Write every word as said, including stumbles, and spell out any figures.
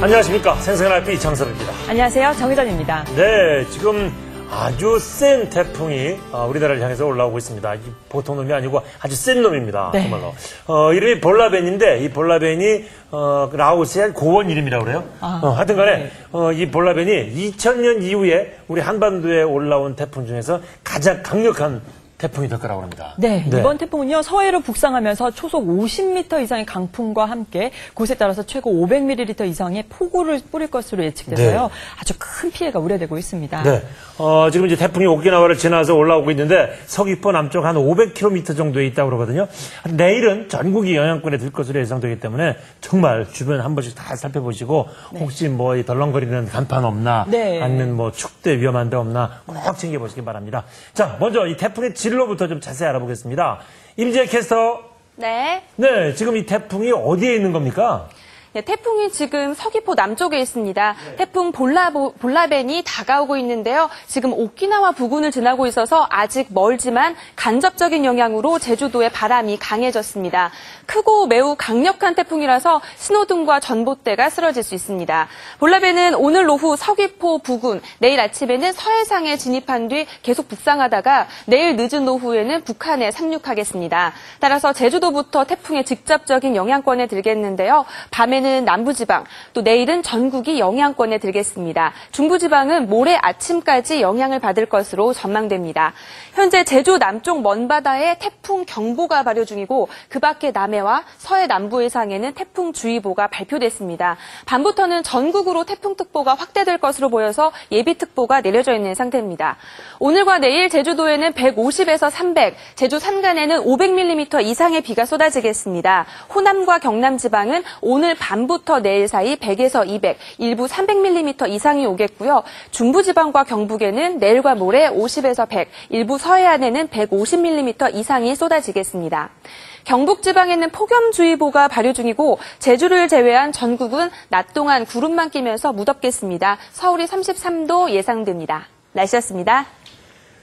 안녕하십니까. 생생한 알피 이창섭입니다. 안녕하세요. 정희전입니다. 네, 지금 아주 센 태풍이 우리나라를 향해서 올라오고 있습니다. 보통 놈이 아니고 아주 센 놈입니다. 네. 정말로. 어, 이름이 볼라벤인데 이 볼라벤이 어, 라오스의 고원 이름이라고 그래요. 아, 어, 하여튼 간에 네. 어, 이 볼라벤이 이천 년 이후에 우리 한반도에 올라온 태풍 중에서 가장 강력한 태풍이 될 거라고 합니다. 네, 네, 이번 태풍은요 서해로 북상하면서 초속 오십 미터 이상의 강풍과 함께 곳에 따라서 최고 오백 밀리리터 이상의 폭우를 뿌릴 것으로 예측돼서요. 네. 아주 큰 피해가 우려되고 있습니다. 네, 어, 지금 이제 태풍이 오키나와를 지나서 올라오고 있는데 서귀포 남쪽 한 오백 킬로미터 정도에 있다고 그러거든요. 내일은 전국이 영향권에 들 것으로 예상되기 때문에 정말 주변 한 번씩 다 살펴보시고 네. 혹시 뭐 이 덜렁거리는 간판 없나 네. 아니면 뭐 축대 위험한 데 없나 꼭 챙겨보시기 바랍니다. 자, 먼저 이 태풍의 진로부터 좀 자세히 알아보겠습니다. 임지혜 캐스터. 네. 네, 지금 이 태풍이 어디에 있는 겁니까? 네, 태풍이 지금 서귀포 남쪽에 있습니다. 네. 태풍 볼라보, 볼라벤이 다가오고 있는데요. 지금 오키나와 부근을 지나고 있어서 아직 멀지만 간접적인 영향으로 제주도의 바람이 강해졌습니다. 크고 매우 강력한 태풍이라서 신호등과 전봇대가 쓰러질 수 있습니다. 볼라벤은 오늘 오후 서귀포 부근, 내일 아침에는 서해상에 진입한 뒤 계속 북상하다가 내일 늦은 오후에는 북한에 상륙하겠습니다. 따라서 제주도부터 태풍의 직접적인 영향권에 들겠는데요. 밤에 는 남부지방, 또 내일은 전국이 영향권에 들겠습니다. 중부지방은 모레 아침까지 영향을 받을 것으로 전망됩니다. 현재 제주 남쪽 먼바다에 태풍 경보가 발효 중이고 그 밖에 남해와 서해 남부 해상에는 태풍주의보가 발표됐습니다. 밤부터는 전국으로 태풍특보가 확대될 것으로 보여서 예비특보가 내려져 있는 상태입니다. 오늘과 내일 제주도에는 백오십에서 삼백, 제주 산간에는 오백 밀리미터 이상의 비가 쏟아지겠습니다. 호남과 경남 지방은 오늘 밤부터 내일 사이 백에서 이백, 일부 삼백 밀리미터 이상이 오겠고요. 중부지방과 경북에는 내일과 모레 오십에서 백, 일부 서해안에는 백오십 밀리미터 이상이 쏟아지겠습니다. 경북지방에는 폭염주의보가 발효 중이고 제주를 제외한 전국은 낮 동안 구름만 끼면서 무덥겠습니다. 서울이 삼십삼 도 예상됩니다. 날씨였습니다.